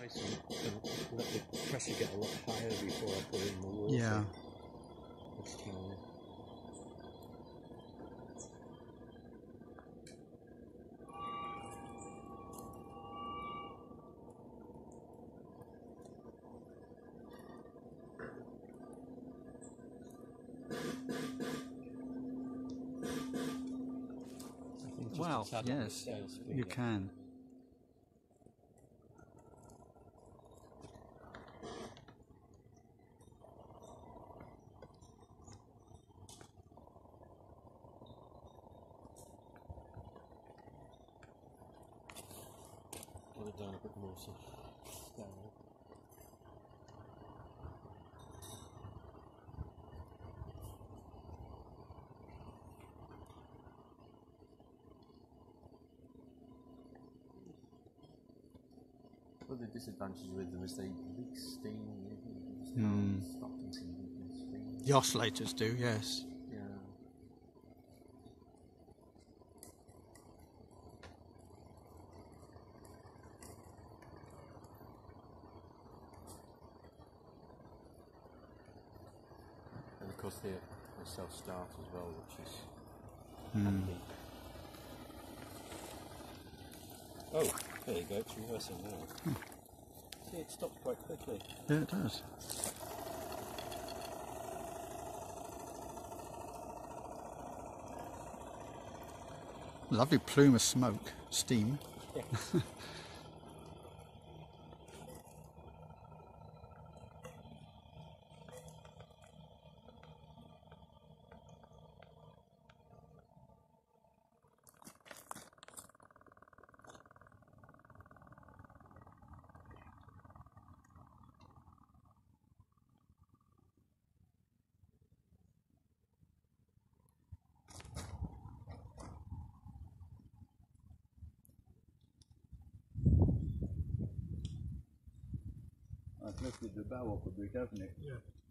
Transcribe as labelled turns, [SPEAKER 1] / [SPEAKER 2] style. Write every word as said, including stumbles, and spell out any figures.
[SPEAKER 1] nice and, and let the pressure get a lot higher before I put it in the water.
[SPEAKER 2] Yeah.
[SPEAKER 1] This time.
[SPEAKER 2] Wow, yes, you can.
[SPEAKER 1] Put it down a bit more so down. Well, the disadvantage with them is they leak steam. You just can't
[SPEAKER 2] Mm.
[SPEAKER 1] stop them from leaking steam.
[SPEAKER 2] The oscillators do, yes.
[SPEAKER 1] Yeah. And of course they, they self-start as well, which is
[SPEAKER 2] Mm.
[SPEAKER 1] handy. Oh, there you go, it's reversing now.
[SPEAKER 2] Hmm.
[SPEAKER 1] See, it stopped quite quickly.
[SPEAKER 2] Yeah, it does. Lovely plume of smoke, steam.
[SPEAKER 1] Yes.
[SPEAKER 3] I've lifted the bow up a bit, haven't it?
[SPEAKER 4] Yeah.